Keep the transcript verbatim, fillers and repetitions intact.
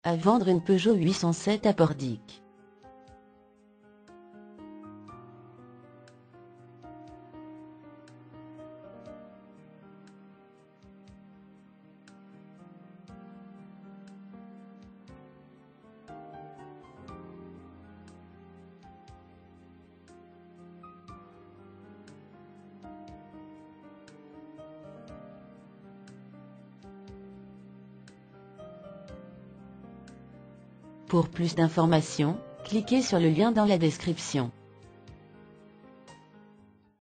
À vendre une Peugeot huit cent sept à Pordic. Pour plus d'informations, cliquez sur le lien dans la description.